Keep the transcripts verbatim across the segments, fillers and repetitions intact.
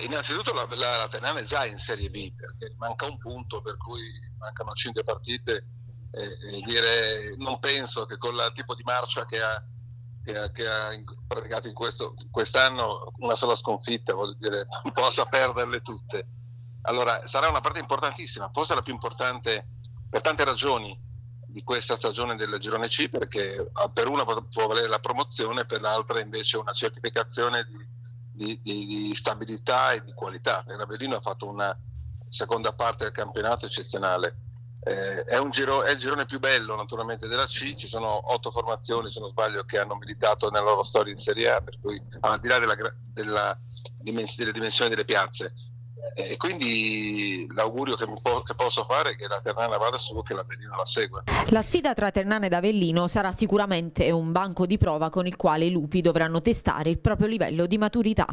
innanzitutto la, la, la Ternana è già in Serie B, perché manca un punto, per cui mancano cinque partite, e, e dire, non penso che con il tipo di marcia che ha, che ha, che ha praticato in questo, quest'anno, una sola sconfitta, voglio dire, possa perderle tutte. Allora sarà una partita importantissima, forse la più importante per tante ragioni di questa stagione del Girone C, perché per una può valere la promozione, per l'altra invece una certificazione di, di, di, di stabilità e di qualità. L'Avellino ha fatto una seconda parte del campionato eccezionale. Eh, è, un giro, è il girone più bello naturalmente della C, ci sono otto formazioni se non sbaglio che hanno militato nella loro storia in Serie A, per cui al di là della, della, delle dimensioni delle piazze. E quindi l'augurio che, mi po- che posso fare è che la Ternana vada su, che l'Avellino la segua. La sfida tra Ternana ed Avellino sarà sicuramente un banco di prova con il quale i lupi dovranno testare il proprio livello di maturità.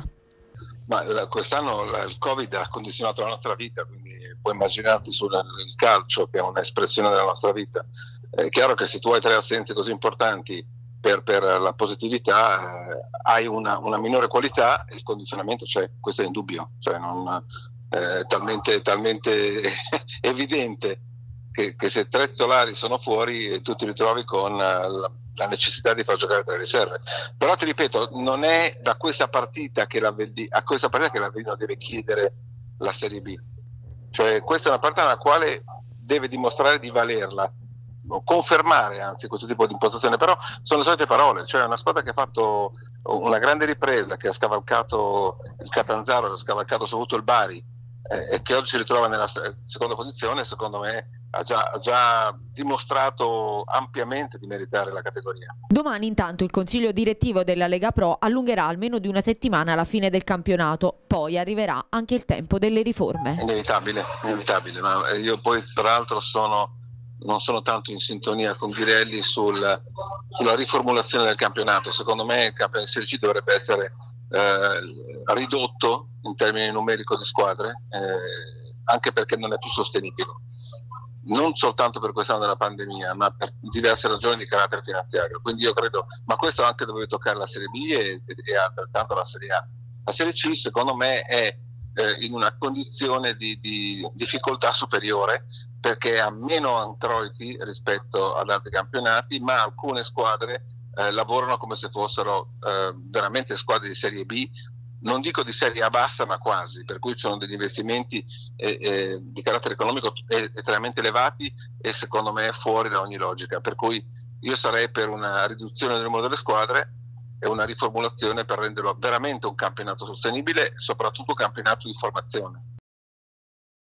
Ma quest'anno il Covid ha condizionato la nostra vita, quindi puoi immaginarti sul calcio, che è un'espressione della nostra vita. È chiaro che se tu hai tre assenze così importanti per, per la positività, eh, hai una, una minore qualità e il condizionamento c'è, questo è indubbio, cioè non, eh, talmente, talmente evidente che, che se tre titolari sono fuori tu ti ritrovi con la, la necessità di far giocare tre riserve. Però ti ripeto, non è da questa partita che l'Avellino, a questa partita che l'Avellino deve chiedere la Serie B, cioè questa è una partita nella quale deve dimostrare di valerla, confermare anzi questo tipo di impostazione, però sono le solite parole, cioè una squadra che ha fatto una grande ripresa, che ha scavalcato il Catanzaro, ha scavalcato soprattutto il Bari, eh, e che oggi si ritrova nella seconda posizione, secondo me ha già, ha già dimostrato ampiamente di meritare la categoria. Domani intanto il consiglio direttivo della Lega Pro allungherà almeno di una settimana la fine del campionato, poi arriverà anche il tempo delle riforme. Inevitabile, inevitabile, ma io poi peraltro sono non sono tanto in sintonia con Ghirelli sul, sulla riformulazione del campionato. Secondo me il campionato Serie C dovrebbe essere eh, ridotto in termini numerico di squadre, eh, anche perché non è più sostenibile, non soltanto per quest'anno della pandemia, ma per diverse ragioni di carattere finanziario. Quindi io credo, ma questo anche deve toccare la Serie B e, e altrettanto la Serie A. La Serie C secondo me è eh, in una condizione di, di difficoltà superiore, perché ha meno introiti rispetto ad altri campionati, ma alcune squadre eh, lavorano come se fossero eh, veramente squadre di Serie B, non dico di Serie A bassa, ma quasi, per cui ci sono degli investimenti eh, eh, di carattere economico estremamente elevati e secondo me fuori da ogni logica, per cui io sarei per una riduzione del numero delle squadre e una riformulazione per renderlo veramente un campionato sostenibile, soprattutto un campionato di formazione.